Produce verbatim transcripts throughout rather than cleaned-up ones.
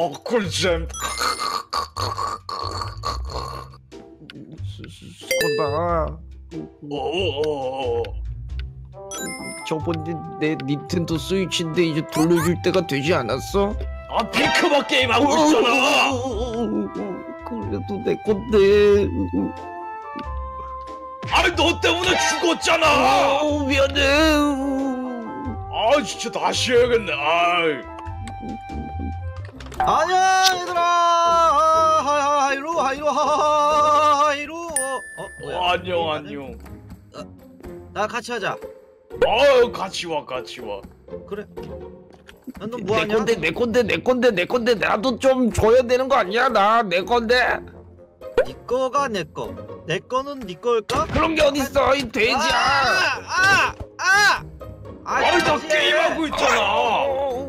어, 꿀잼. 소나 어어어. 저번에 내 닌텐도 스위치인데 이제 돌려줄 때가 되지 않았어? 아, 핑크박 게임 하고 있잖아. 그래도 내 건데. 아니, 너 때문에 죽었잖아. 어, 미안해. 아, 진짜 다시 해야겠네. 아이. 아니야 얘들아. 아, 하이루 하이루 하이루. 어 뭐야? 어, 안녕 안녕. 나 같이 하자. 아유, 같이 와 같이 와. 그래. 넌 내 뭐하냐? 건데 내 건데 내 건데 내 건데 나도 좀 줘야 되는 거 아니야? 나 내 건데. 네 거가 내 거. 내 거는 네 걸까? 그런 게 어딨어 이 돼지야. 아! 아! 아! 아니, 나 게임 하고 있잖아.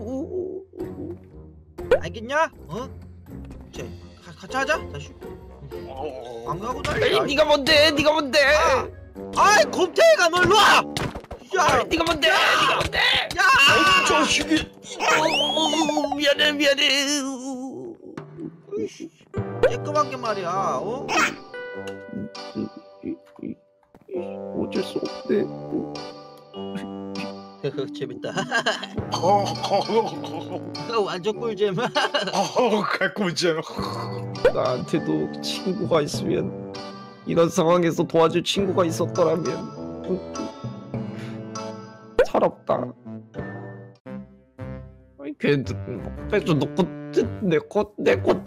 알겠냐? 어? 쟤 같이 하자. 다시. 어, 안 가고 에이, 달려. 네가 뭔데? 네가 뭔데? 아이 곰탱이가 너 일로 와! 야! 네가 뭔데? 네가 뭔데? 야! 이 자식이. 어, 미안해 미안해. 깨끗한 게 말이야. 어? 어쩔 수 없네. 재밌다. 어, 완전 꿀잼. 어, 개꿀잼. 나한테도 친구가 있으면 이런 상황에서 도와줄 친구가 있었더라면 살았다. 걔들 빼줘 놓고 내거내 건데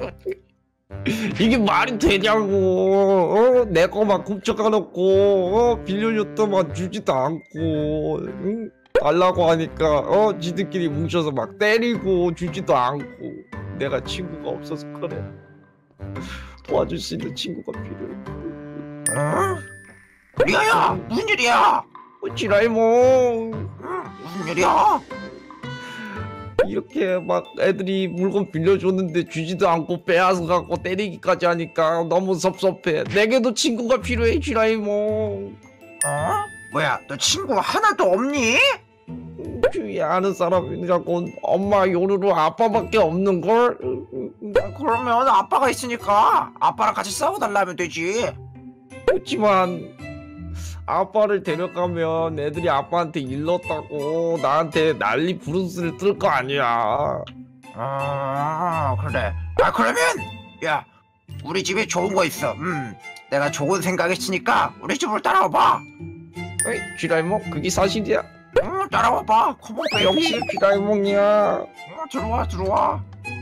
이게 말이 되냐고. 어? 내 거만 훔쳐가 놓고 어? 빌려줬더만 주지도 않고 응? 달라고 하니까 어? 지들끼리 뭉쳐서 막 때리고 주지도 않고. 내가 친구가 없어서 그래. 도와줄 수 있는 친구가 필요해. 어? 리아야, 무슨 일이야? 어, 지라이몽 응, 무슨 일이야? 이렇게 막 애들이 물건 빌려줬는데 주지도 않고 빼앗아 갖고 때리기까지 하니까 너무 섭섭해. 내게도 친구가 필요해 지라이몽. 어? 뭐야, 너 친구 하나도 없니? 주위에 아는 사람이라고 엄마 요루루 아빠밖에 없는걸. 그러면 아빠가 있으니까 아빠랑 같이 싸워달라면 되지. 그렇지만 아빠를 데려가면 애들이 아빠한테 일렀다고 나한테 난리 부르스를 뜰 거 아니야. 아, 그래. 아, 그러면 야, 우리 집에 좋은 거 있어. 음, 내가 좋은 생각했으니까 우리 집으로 따라와봐. 어이 지라이몽 그게 사실이야? 응, 따라와봐. 컴온 베이비. 역시 지라이몽이야. 어, 들어와 들어와.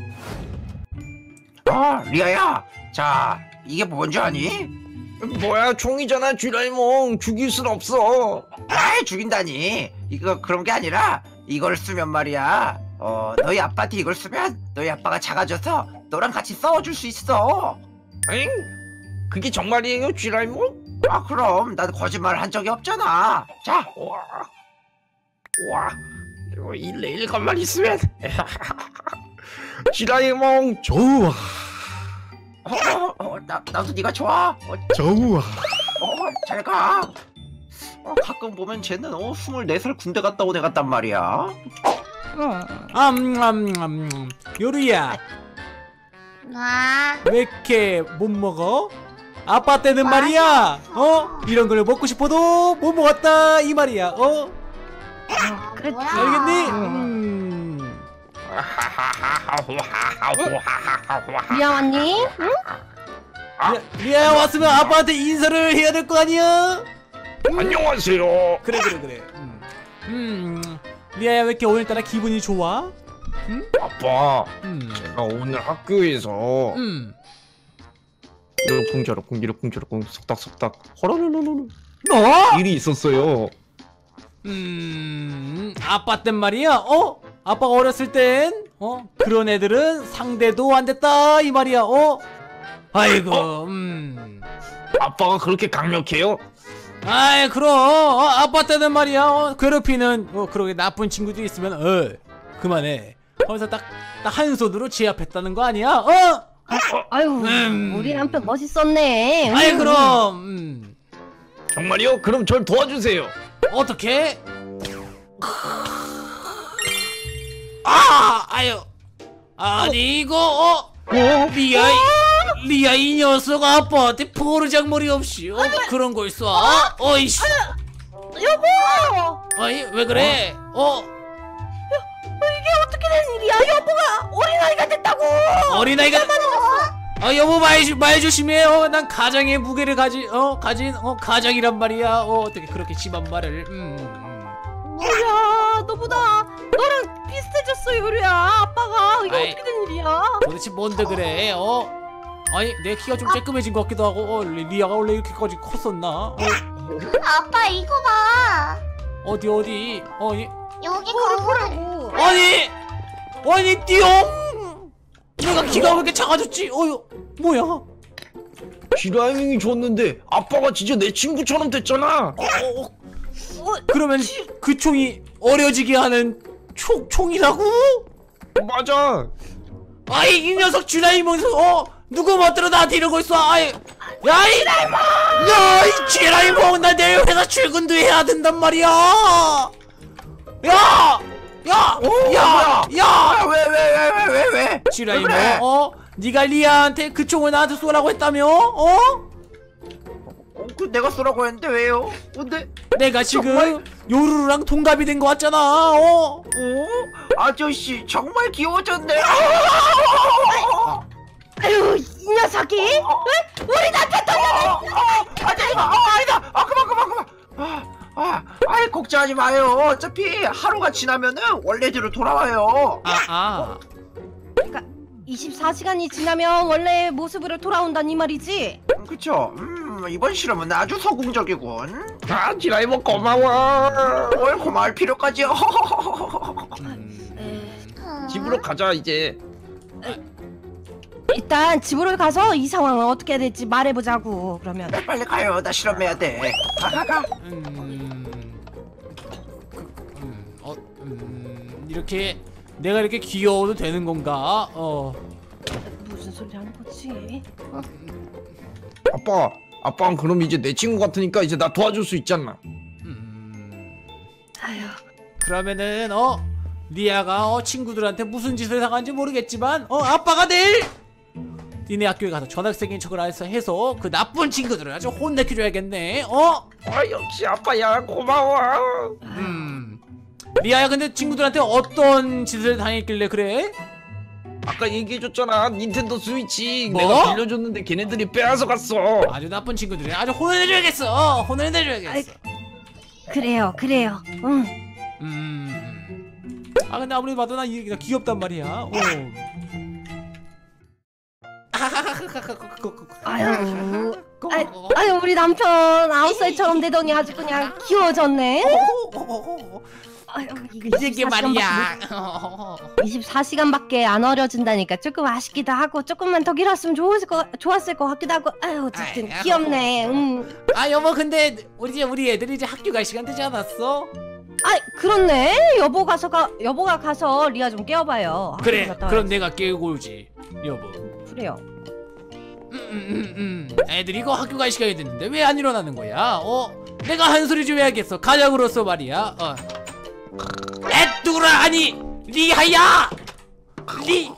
아, 리아야, 자, 이게 뭔지 아니? 뭐야 총이잖아 쥐라이몽. 죽일 순 없어. 아이, 죽인다니. 이거 그런 게 아니라 이걸 쓰면 말이야, 어, 너희 아빠한테 이걸 쓰면 너희 아빠가 작아져서 너랑 같이 싸워줄 수 있어. 엥? 그게 정말이에요 쥐라이몽? 아, 그럼 난 거짓말 한 적이 없잖아. 자, 와, 와, 이거 일일것만 있으면 쥐라이몽 좋아. 어, 어, 어, 나, 나도 네가 좋아. 어, 좋아. 어, 잘 가. 어, 가끔 보면 쟤는 어, 스물네 살 군대 갔다 온 애 같단 말이야. 암암암 요루야, 아, 왜 이렇게 못 먹어? 아빠 때는 말이야, 어? 이런 걸 먹고 싶어도 못 먹었다 이 말이야, 어? 그렇지. 알겠니? 음. 리아 왔니? 응? 리아, 리아야 왔으면 아빠한테 인사를 해야 될 거 아니야? 안녕하세요. 그래 그래 그래. 음. 음. 리아야 왜 이렇게 오늘따라 기분이 좋아? 아빠, 음. 제가 오늘 학교에서 음. 이러쿵 저러쿵 이러쿵 저러쿵 속닥속닥 허러러러러 뭐? 일이 있었어요. 음. 아빠 땐 말이야, 어? 아빠가 어렸을 땐, 어? 그런 애들은 상대도 안 됐다 이 말이야, 어? 아이고, 어? 음. 아빠가 그렇게 강력해요? 아이 그럼 어, 아빠 때는 말이야, 어, 괴롭히는 어, 그렇게 나쁜 친구도 있으면 어 그만해 하면서 딱 딱 한 손으로 제압했다는 거 아니야? 어? 아유, 음. 우리 남편 멋있었네. 아이 음. 그럼 음. 정말요? 그럼 절 도와주세요. 어떻게? 아 아유 아니 이거 어? 리아 이- 리아 이 녀석 아빠한테 버르장머리 없이 어? 그런 걸 쏴? 어이씨 여보! 아니 왜 그래? 어? 이게 어떻게 된 일이야? 여보가 어린아이가 됐다고! 어린아이가 아 여보 말, 말 조심해요. 난 가장의 무게를 가지 어 가진 어 가장이란 말이야. 어 어떻게 그렇게 심한 말을 음, 음. 뭐야, 너보다 너랑 비슷해졌어, 요리야. 아빠가 이게 아이. 어떻게 된 일이야? 도대체 뭔데 그래? 어? 아니 내 키가 좀 쬐끔해진 것 같기도 하고 어 리- 리아가 원래 이렇게까지 컸었나? 어, 아빠 이거 봐. 어디 어디? 어 이, 여기 뭐를 거울. 보라고? 아니 아니 띠용 내가 키가 왜 이렇게 작아졌지? 어휴 뭐야? 어, 지라이밍이 줬는데 아빠가 진짜 내 친구처럼 됐잖아. 어, 어, 그러면 그 총이 어려지게 하는 총 총이라고? 맞아. 아이 이 녀석 쥐라이몬 어 누구 멋대로 나한테 이러고 있어? 아이 야이 야이 쥐라이몬 나 내일 회사 출근도 해야 된단 말이야. 야! 야! 야! 야! 왜 왜 왜 왜 왜 왜? 쥐라이몬 그래? 어? 네가 리아한테 그 총을 나한테 쏘라고 했다며? 어? 어, 그 내가 쏘라고 했는데 왜요? 근데 내가 지금 정말? 요루루랑 동갑이 된 거 같잖아. 어? 어? 아저씨 정말 귀여워졌네. 아유, 이 녀석이? 응? 우리 남편 어, 아니다, 아, 아니다, 아 그만 그만 그만. 아, 아, 아이 걱정하지 마요. 어차피 하루가 지나면은 원래대로 돌아와요. 아, 아. 이십사 시간이 지나면 원래 모습으로 돌아온다는 이 말이지? 음, 그쵸? 음, 이번 실험은 아주 성공적이군. 아 지라이몬 고마워. 뭘 고마울 필요까지요. 음. 집으로 가자 이제. 일단 집으로 가서 이 상황을 어떻게 해야 될지 말해보자고. 그러면 빨리 가요. 나 실험해야 돼. 가, 가, 가. 음. 그, 음. 어, 음. 이렇게 내가 이렇게 귀여워도 되는 건가? 어. 무슨 소리 하는 거지? 아빠, 아빠는 그럼 이제 내 친구 같으니까 이제 나 도와줄 수 있잖아. 음. 아유, 그러면은 어 리아가 어 친구들한테 무슨 짓을 당한지 모르겠지만 어 아빠가 내일 니네 학교에 가서 전학생인 척을 해서 해서 그 나쁜 친구들을 아주 혼내켜줘야겠네. 어? 아 역시 아빠야 고마워. 음. 리아야 근데 친구들한테 어떤 짓을 당했길래 그래? 아까 얘기해줬잖아 닌텐도 스위치 뭐? 내가 빌려줬는데 걔네들이 빼앗아 갔어. 아주 나쁜 친구들이 아주 혼을 내줘야겠어. 혼을 내줘야겠어. 그래요, 그래요. 응. 음. 아 근데 아무리 봐도 나 이게 귀엽단 말이야. 어. 아유, 아유, 아유, 우리 남편 아홉 살처럼 되더니 아주 그냥 귀여워졌네. 아유, 이거 이게 이십사 말이야. 이십사 시간밖에 안 어려진다니까 조금 아쉽기도 하고 조금만 더 길었으면 좋았을 거 좋았을 것 같기도 하고. 아유, 어쨌든 아이, 귀엽네. 음. 아 여보 근데 우리 이제 우리 애들이 이제 학교 갈 시간 되지 않았어? 아, 그렇네. 여보 가서 가 여보가 가서 리아 좀 깨워봐요. 그래 학교 갔다 그럼 와야지. 내가 깨우고 오지 여보. 그래요. 음, 음, 음, 음. 애들이 이거 학교 갈 시간이 됐는데 왜 안 일어나는 거야? 어? 내가 한 소리 좀 해야겠어. 가장으로서 말이야. 어. 애뚜라 아니 리하야 리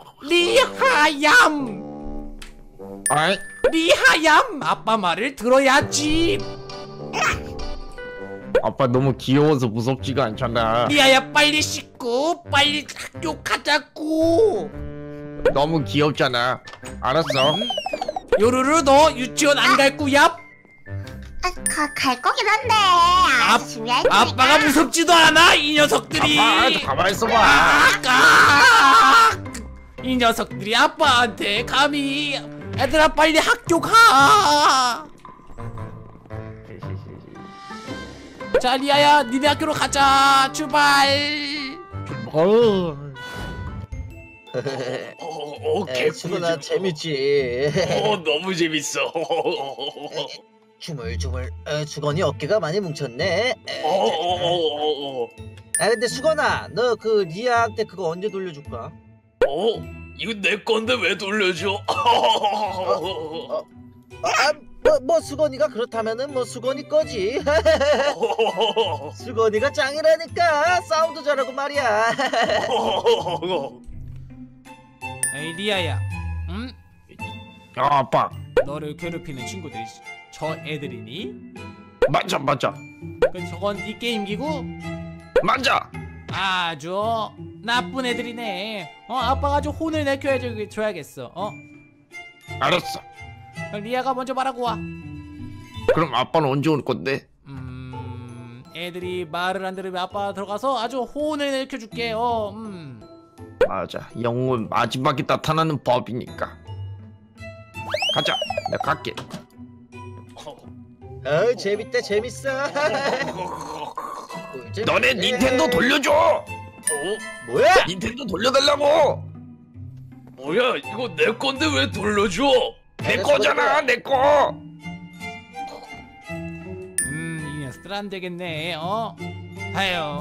리하얌 아이 리하얌 아빠 말을 들어야지. 아빠 너무 귀여워서 무섭지가 않잖아. 리하야 빨리 씻고 빨리 학교 가자고. 너무 귀엽잖아. 알았어. 요루루 너 유치원 안 갈 거야? 아, 가, 갈 거긴 한데. 아, 아직 준비할 테니까. 아빠가 무섭지도 않아 이 녀석들이. 아빠 가만 있어봐. 아까 이 녀석들이 아빠한테 감히 애들아 빨리 학교 가. 자 리아야 니네 학교로 가자 출발. 어. 어, 어, 에, 수근아 재밌지. 어, 너무 재밌어. 주물주물. 에, 수건이 어깨가 많이 뭉쳤네. 에, 어, 어, 어, 어, 아 근데 수건아, 너 그 리아한테 그거 언제 돌려줄까? 어, 이거 내 건데 왜 돌려줘? 아, 뭐, 뭐 수건이가 그렇다면은 뭐 수건이 거지. 수건이가 짱이라니까. 싸움도 잘하고 말이야. 에이 리아야, 응? 야 아빠. 너를 괴롭히는 친구들이 저 애들이니? 맞아 맞아 그 저건 이 게임 기구? 맞아. 아주 나쁜 애들이네. 어 아빠가 좀 혼을 내켜줘야겠어. 어 알았어. 리아가 먼저 말하고 와. 그럼 아빠는 언제 올 건데? 음 애들이 말을 안 들으면 아빠 들어가서 아주 혼을 내켜줄게. 어 음. 맞아. 영웅은 마지막에 나타나는 법이니까. 가자. 내가 갈게. 어 재밌다 재밌어. 너네 닌텐도 돌려줘. 어? 뭐야? 닌텐도 돌려달라고. 뭐야 이거 내 건데 왜 돌려줘? 내 거잖아 내 거. 음, 이 녀석들 안 되겠네. 어, 아유,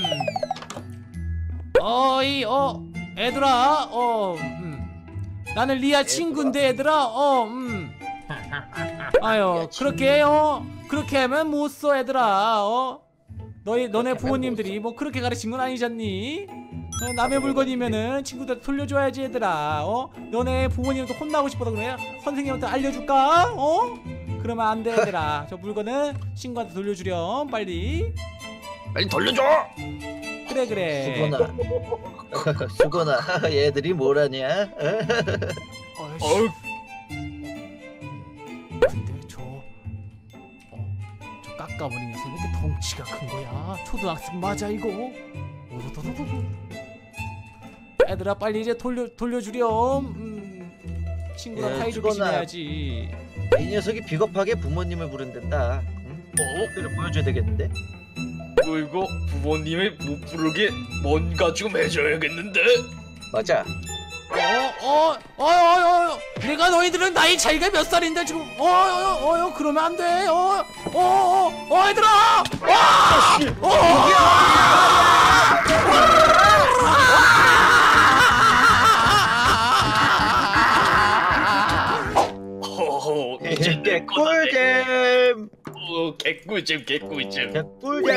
음, 어이, 어, 애들아, 어, 음, 나는 리아 친구인데 애들아, 어, 음, 아유, 그렇게 어, 그렇게 하면 못 써 애들아, 어, 너희 너네 부모님들이 뭐 그렇게 가르친 건 아니잖니? 어, 남의 물건이면은 친구들 돌려줘야지 얘들아. 어? 너네 부모님도 혼나고 싶어서 그래? 선생님한테 알려줄까? 어? 그러면 안 돼 얘들아. 저 물건은 친구한테 돌려주렴 빨리. 빨리 돌려줘. 그래 그래. 수건아. 수건아 얘들이 뭐라냐? 어이씨. 어우 근데 저, 어, 저 깎아버린 녀석 왜 이렇게 덩치가 큰 거야? 초등학생 맞아 이거? 오도도도도. 애들아 빨리 이제 돌려 돌려주렴. 음, 친구랑 예, 사이좋게 수건아. 지내야지. 이 녀석이 비겁하게 부모님을 부른댄다. 응? 어? 그를 보여줘야 되겠는데? 이거 이거 부모님이 못 부르게 뭔가 좀 해줘야겠는데? 맞아. 어, 어, 어, 어, 어, 내가 너희들은 나이 차이가 몇 살인데 지금, 어, 어, 어, 어 그러면 안 돼, 어, 어, 어, 어, 얘들아, 와, 허허 이제 내 거다. 개꿀잼. 어, 개꿀잼 개꿀잼. 개꿀잼.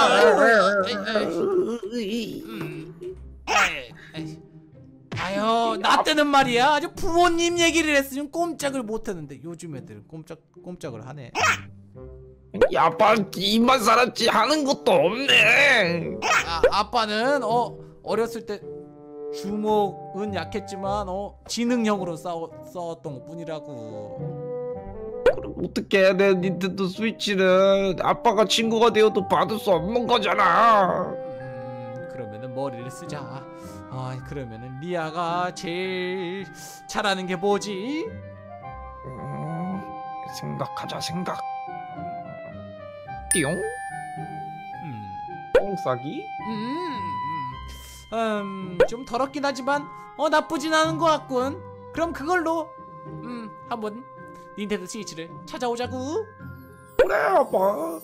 아유, 나 때는 말이야, 아주 부모님 얘기를 했으면 꼼짝을 못했는데 요즘 애들은 꼼짝, 꼼짝을 하네. 야 아빠 입만 살았지 하는 것도 없네. 아, 아빠는 어 어렸을 때 주먹은 약했지만 어 지능형으로 싸워, 싸웠던 것 뿐이라고. 그럼 어떻게 해야 돼? 닌텐도 스위치는 아빠가 친구가 되어도 받을 수 없는 거잖아. 음, 그러면은 머리를 쓰자. 아, 그러면은 리아가 제일 잘하는 게 뭐지? 음, 생각하자 생각. 띠용? 음, 똥 싸기? 음, 음, 음, 좀 더럽긴 하지만 어 나쁘진 않은 것 같군. 그럼 그걸로 음 한번 닌텐도 스위치를 찾아오자구. 그래 아빠.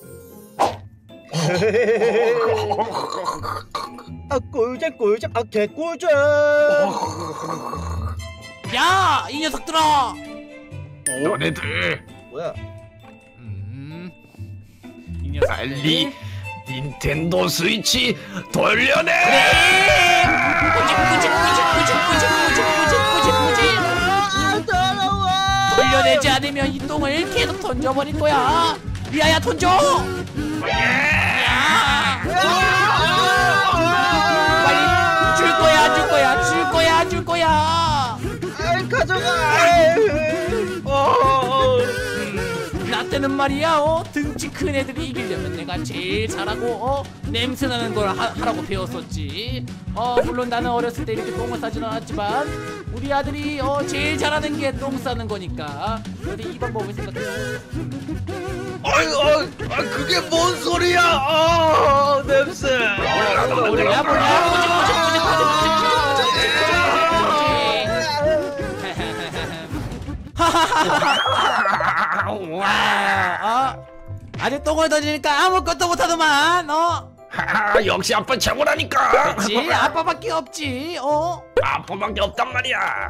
아 꿀잼 꿀잼 아 개꿀잼. 야, 이 녀석들아! 너네들 뭐야? 음, 이 녀석 빨리 닌텐도 스위치 돌려내. 아 더러워. 돌려내지 않으면 이 똥을 계속 던져버릴 거야. 리아야 던져. 야! 빨리 줄 거야, 안 줄 거야, 줄 거야, 안 줄 거야. 아 가져가. 어. 나 때는 말이야, 어 등치 큰 애들이 이기려면 내가 제일 잘하고 어 냄새 나는 걸 하, 하라고 배웠었지. 어 물론 나는 어렸을 때 이렇게 똥을 싸진 않았지만 우리 아들이 어 제일 잘하는 게 똥 싸는 거니까 너희 이 방법을 생각해. 아이 아 그게 뭔 소리야? 아 냄새. 몰라 몰라 몰라 뭐지 뭐지 뭐지 뭐지 와, 어? 아주 똥을 던지니까 아무것도 못하더만. 어? 하, 역시 아빠 최고라니까. 그렇지, 아빠밖에 없지. 어? 아빠밖에 없단 말이야.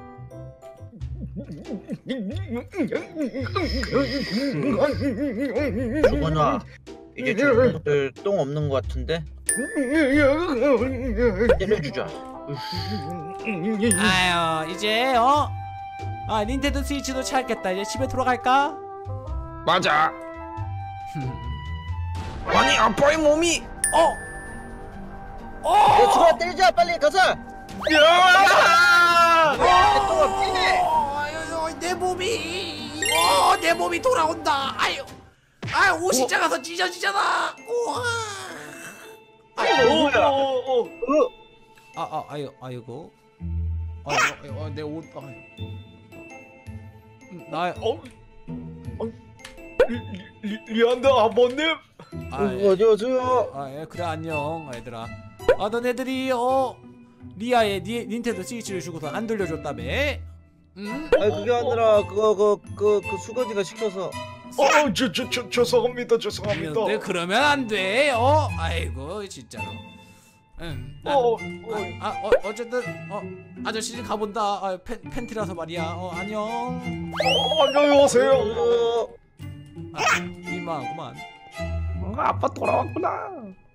수건아 이제 친구들 똥 없는 것 같은데 때려주자. 아유 이제 어? 아 닌텐도 스위치도 찾겠다. 이제 집에 돌아갈까? 맞아. 아니 아빠의 몸이 어? 어? 야 주아 때리자 빨리 가자. 어, 아유, 내 몸이 어, 내 몸이 돌아온다. 아유, 아 옷이 작아서 찢어지잖아. 우와. 어, 어, 어. 아, 아, 아유, 아이고. 아유, 아유, 아유, 내 옷. 아유. 음, 나, 어, 어, 리, 리, 리안드 아버님. 아, 예. 어디오세요? 아, 예, 그래 안녕, 얘들아. 아, 너네들이 어 리아의 니, 닌텐도 스위치를 주고서 안 돌려줬다며? 응? 아니 그게 아니라 그거 그그 그 수건이가 시켜서. 어, 저, 저, 저, 죄송합니다, 죄송합니다. 근데 그러면 안 돼. 어, 아이고 진짜로. 응. 난- 어, 어, 아, 어, 어쨌든 어 아저씨 집 가본다. 아, 팬 팬티라서 말이야. 어, 안녕. 어, 안녕하세요. 어, 아, 민망하구만. 어, 아빠 돌아왔구나.